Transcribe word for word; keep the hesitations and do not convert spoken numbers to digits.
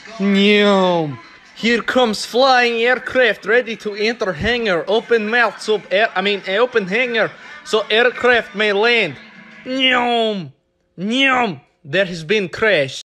Nyum. Here comes flying aircraft ready to enter hangar. Open mouth so air, I mean open hangar so aircraft may land. Nyum. Nyum. There has been crash.